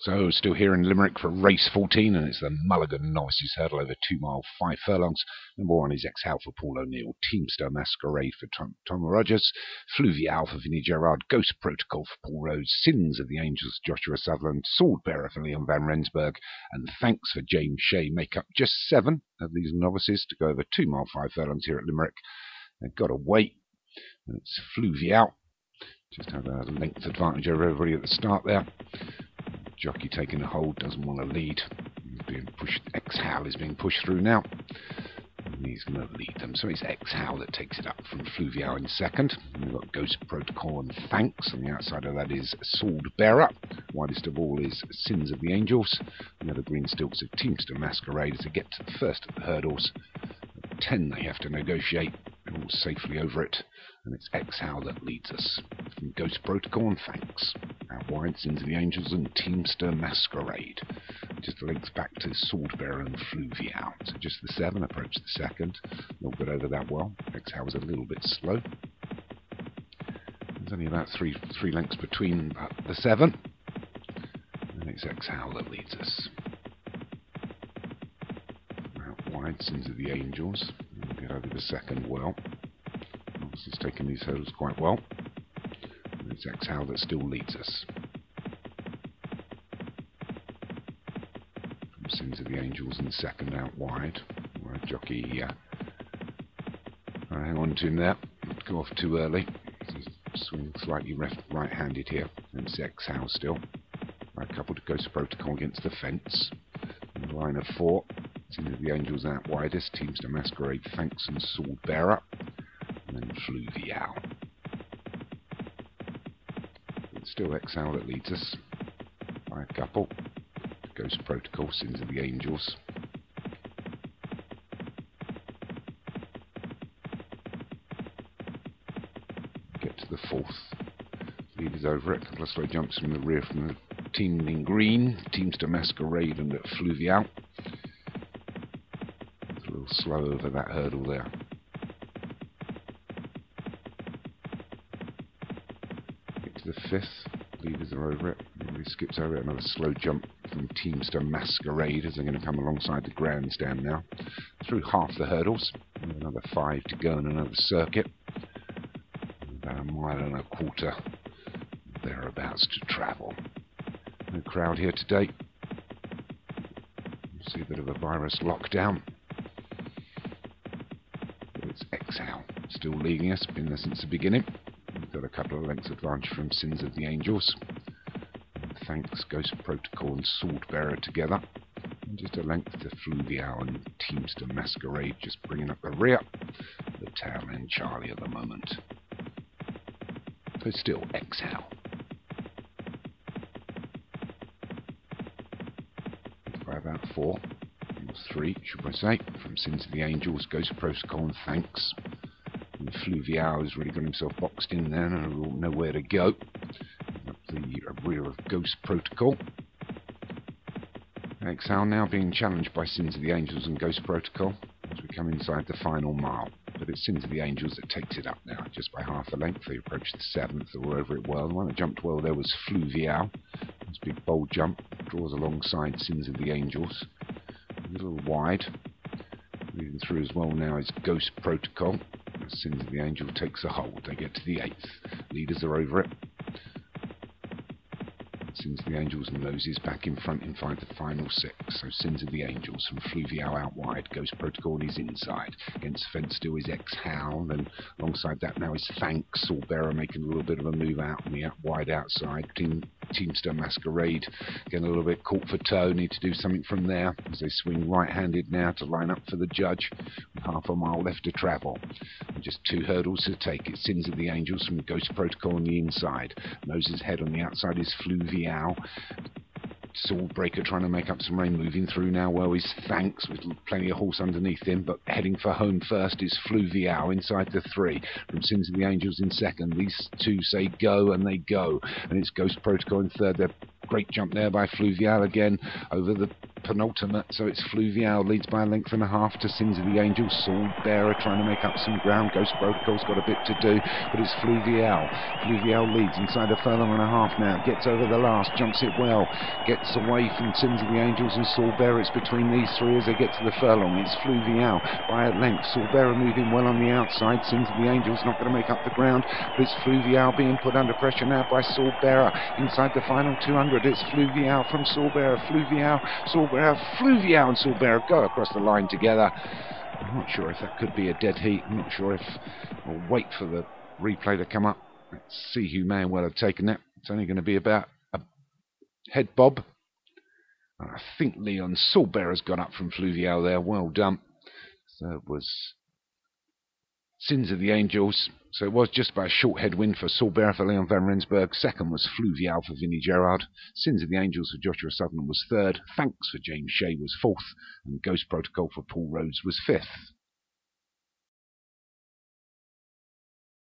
So, still here in Limerick for race 14, and it's the Mulligan Novices Hurdle over 2 miles 5 furlongs. Number 1 is Exhale for Paul O'Neill, Teamster Masquerade for Tom Rogers, Fluvial for Vinnie Gerard, Ghost Protocol for Paul Rhodes, Sins of the Angels Joshua Sutherland, Swordbearer for Leon Van Rensburg, and Thanks for James Shea make up just 7 of these novices to go over 2 miles 5 furlongs here at Limerick. They've got to wait, and it's Fluvial. Just have a length advantage over everybody at the start there. Jockey taking a hold, doesn't want to lead. He's being pushed. Exhale is being pushed through now. And he's going to lead them. So it's Exhale that takes it up from Fluvial in second. And we've got Ghost Protocol and Thanks. On the outside of that is Swordbearer. Widest of all is Sins of the Angels. The other green stilts of Teamster Masquerade as they get to the first of the hurdles. At 10 they have to negotiate. They're all safely over it. And it's Exhale that leads us. From Ghost Protocol and Thanks. Out wide, Sins of the Angels and Teamster Masquerade. Just the length back to Swordbearer and Fluvial. So just the 7 approach the second. Not got over that well. Exhale was a little bit slow. There's only about three lengths between the 7. And it's Exhale that leads us. Out wide, Sins of the Angels. We'll get over the second well. He's taken these hurdles quite well. And it's Exhale that still leads us. From Sins of the Angels in second out wide. Wide jockey hang on to him there. Not go off too early. He's swinging slightly right-handed here. And it's Exhale still. Right couple to Ghost Protocol against the fence. In the line of 4. Sins of the Angels out widest. Teamster Masquerade, Thanks and Swordbearer. And then Fluvial. It's still Exhale that leads us by a couple. Ghost Protocol, Sins of the Angels. Get to the 4th. Leaders over it. A couple of slow jumps from the rear from the team in green. Teamster Masquerade and Fluvial. It's a little slow over that hurdle there. The 5th, leaders are over it. He skips over it. Another slow jump from Teamster Masquerade as they're going to come alongside the grandstand now. Through half the hurdles. Another 5 to go and another circuit. About a mile and a quarter thereabouts to travel. No crowd here today. You see a bit of a virus lockdown. But it's Exhale still leading us. Been there since the beginning. Got a couple of lengths advantage from Sins of the Angels. And Thanks, Ghost Protocol and Swordbearer together. And just a length to Fluvial and Teamster Masquerade just bringing up the rear. The tail end Charlie at the moment. So still Exhale. By about 4. 3, should I say. From Sins of the Angels, Ghost Protocol and Thanks. Fluvial has really got himself boxed in there and nowhere to go. Up the rear of Ghost Protocol. Exhale now being challenged by Sins of the Angels and Ghost Protocol as we come inside the final mile. But it's Sins of the Angels that takes it up now, just by half a length. They approach the 7th, they were over it well. The one that jumped well there was Fluvial. This big bold jump draws alongside Sins of the Angels. A little wide. Moving through as well now is Ghost Protocol. Sins of the Angel takes a hold. They get to the 8th. Leaders are over it. Sins of the Angels noses back in front inside the final 6. So Sins of the Angels from Fluvial out wide. Ghost Protocol is inside. Against the fence still is Exhale. And alongside that now is Thanks. Swordbearer making a little bit of a move out on the wide outside. Teamster Masquerade getting a little bit caught for toe. Need to do something from there as they swing right-handed now to line up for the judge. With half a mile left to travel. And just 2 hurdles to take. It's Sins of the Angels from Ghost Protocol on the inside. Noses head on the outside is Fluvial. Swordbreaker trying to make up some rain, moving through now well is Thanks with plenty of horse underneath him, but heading for home first is Fluvial inside the 3 from Sins of the Angels in second. These 2 say go and they go, and it's Ghost Protocol in third. They're great jump there by Fluvial again over the penultimate, so it's Fluvial leads by a length and a half to Sins of the Angels. Sword Bearer trying to make up some ground. Ghost Protocol's got a bit to do, but it's Fluvial. Fluvial leads inside a furlong and a half now. Gets over the last, jumps it well. Gets away from Sins of the Angels and Sword Bearer. It's between these three as they get to the furlong. It's Fluvial by a length. Sword Bearer moving well on the outside. Sins of the Angels not going to make up the ground, but it's Fluvial being put under pressure now by Sword Bearer. Inside the final 200, it's Fluvial from Sword Bearer. Fluvial, Sword Bearer, Fluvial and Sword Bearer go across the line together. I'm not sure if that could be a dead heat. I'm not sure if I'll wait for the replay to come up. Let's see who may well have taken that. It's only going to be about a head bob. I think Leon Sword Bearer's got up from Fluvial there. Well done. Third was Sins of the Angels. So it was just about a short headwind for Sword Bearer for Leon van Rensburg. Second was Fluvial for Vinnie Gerard. Sins of the Angels for Joshua Sutherland was third. Thanks for James Shea was fourth. And Ghost Protocol for Paul Rhodes was fifth.